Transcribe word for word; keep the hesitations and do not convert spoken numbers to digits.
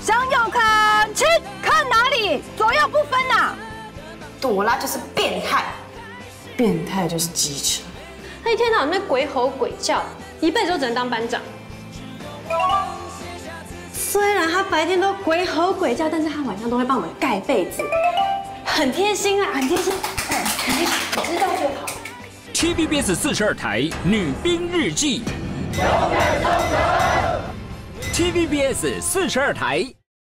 向右看齐，看哪里？左右不分呐！ 朵拉就是变态，变态就是机车。 他一天到晚在鬼吼鬼叫，一辈子都只能当班长。虽然他白天都鬼吼鬼叫，但是他晚上都会帮我们盖被子，很贴心啊，很贴心。哎，你知道就好。 T V B S 四十二台《女兵日记》，T V B S 四十二台。